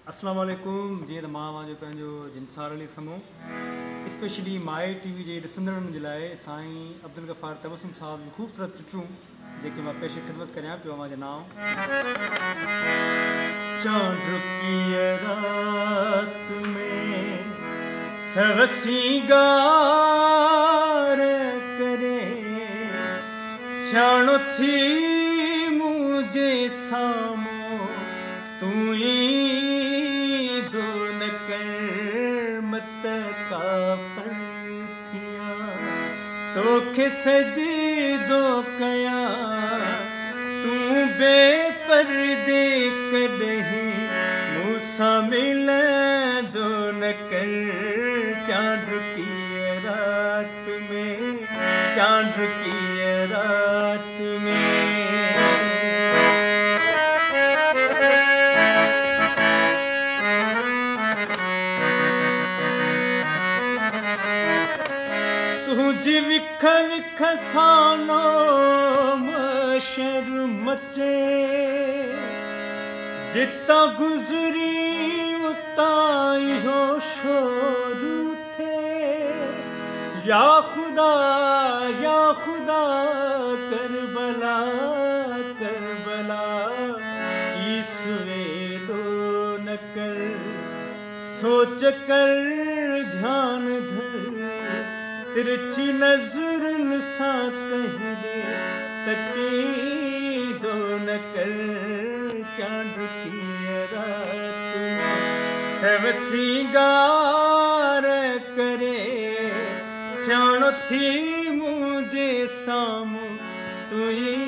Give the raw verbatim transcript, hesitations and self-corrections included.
अस्सलाम वालेकुम। जीअं त मां मुंहिंजो पंहिंजो जिनसार अली समूह स्पेशली माई टीवी जे ॾिसंदड़नि जे लाइ साईं अब्दुल गफ़ार तबसुम साहब जूं ख़ूबसूरत चिट्रूं जेके मां पेश ख़िदमत करियां पियो। मुंहिंजो नाम चांद की रात में सवसीगार करे सियाणो थी मुझे सामो तू ही दो न कर मत काफर थिया तोखे सजदो कया तू बेपर्दे कदहीं मूसा मिल दो न कर चांद की रात में चांद की रात में। तुझी विख विख सानो मशर मचे जिता गुजरी उताई हो शोर थे या खुदा या खुदा करबला करबला की सुएलो न कर सोच कर ध्यान धर तिरछी नजरन सा कह दे तकी दो न कर चांद की रात में सब सिंगार करे सियाणो थी मुझे सामो तू ही